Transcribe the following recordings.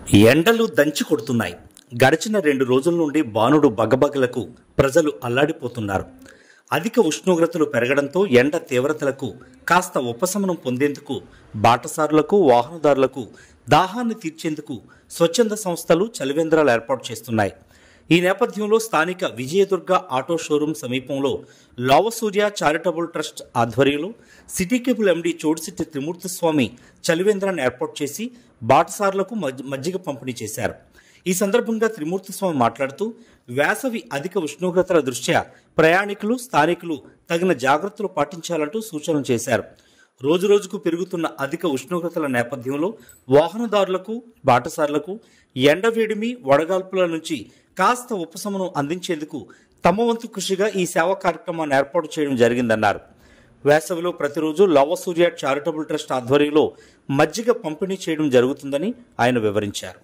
ఎండలు దంచి కొడుతున్నాయి. గడిచిన 2 రోజుల నుండి బాణుడు బగబగలకు ప్రజలు అల్లాడిపోతున్నారు. అధిక ఉష్ణోగ్రతలు పెరగడంతో ఎండ తీవ్రతలకు కాస్త ఉపశమనం పొందేందుకు బాటసారులకు, వాహనదారులకు దాహాన్ని తీర్చేందుకు స్వచ్ఛంద సంస్థలు చలివేంద్రాలు ఏర్పాటు చేస్తున్నాయి. ఈ నేపథ్యంలో స్థానిక విజయదుర్గ ఆటో షోరూం సమీపంలో లావసూర్య చారిటబుల్ ట్రస్ట్ ఆధ్వర్యంలో city cable MD Chodisetti Trimurtiswamy చలివేంద్రాన్ని ఏర్పాటు చేసి బాటసారులకు మజ్జిగ పంపిణీ చేశారు. ఈ సందర్భంగా త్రిమూర్తిస్వామి మాట్లాడుతూ వేసవి అధిక ఉష్ణోగ్రతల దృష్ట్యా ప్రయాణికులు, స్థానికులు తగిన జాగ్రత్తలు పాటించాలంటూ సూచనలు చేశారు. రోజురోజుకు పెరుగుతున్న అధిక ఉష్ణోగ్రతల నేపథ్యంలో వాహనదారులకు, బాటసారులకు ఎండవేడిమి, వడగాల్పుల నుంచి కాస్త ఉపశమనం అందించేందుకు తమ వంతు కృషిగా ఈ సేవా కార్యక్రమాన్ని ఏర్పాటు చేయడం జరిగిందన్నారు. వేసవిలో ప్రతిరోజు లావసూర్య చారిటబుల్ ట్రస్ట్ ఆధ్వర్యంలో మజ్జిగ పంపిణీ చేయడం జరుగుతుందని ఆయన వివరించారు.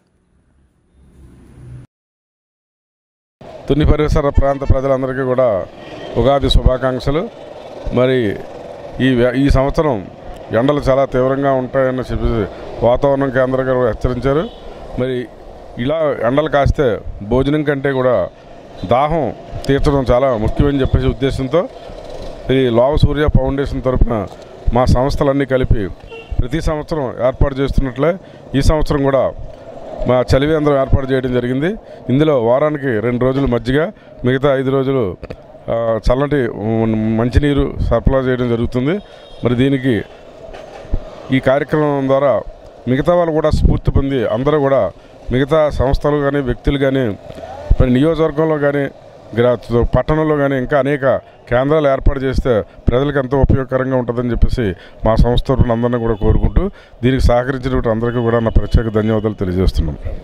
తుని పరిసర ప్రాంత ప్రజలందరికీ కూడా ఉగాది శుభాకాంక్షలు. మరి ఈ సంవత్సరం ఎండలు చాలా తీవ్రంగా ఉంటాయని చెప్పి వాతావరణ కేంద్రం గారు హెచ్చరించారు. మరి ఇలా ఎండలు కాస్తే భోజనం కంటే కూడా దాహం తీర్చడం చాలా ముఖ్యమని చెప్పేసి ఉద్దేశంతో ఈ లావసూర్య ఫౌండేషన్ తరఫున మా సంస్థలన్నీ కలిపి ప్రతి సంవత్సరం ఏర్పాటు చేస్తున్నట్లే ఈ సంవత్సరం కూడా మా చలివేంద్రం ఏర్పాటు చేయడం జరిగింది. ఇందులో వారానికి 2 రోజులు మజ్జిగ, మిగతా 5 రోజులు చల్లటి మంచినీరు సరఫరా చేయడం జరుగుతుంది. మరి దీనికి ఈ కార్యక్రమం ద్వారా మిగతా వాళ్ళు కూడా స్ఫూర్తి పొంది అందరూ కూడా మిగతా సంస్థలు కానీ, వ్యక్తులు కానీ, మరి నియోజకవర్గంలో కానీ, పట్టణంలో కానీ ఇంకా అనేక కేంద్రాలు ఏర్పాటు చేస్తే ప్రజలకు ఎంతో ఉపయోగకరంగా ఉంటుందని చెప్పేసి మా సంస్థ అందరినీ కూడా కోరుకుంటూ దీనికి సహకరించినటువంటి అందరికీ కూడా నా ప్రత్యేక ధన్యవాదాలు తెలియజేస్తున్నాం.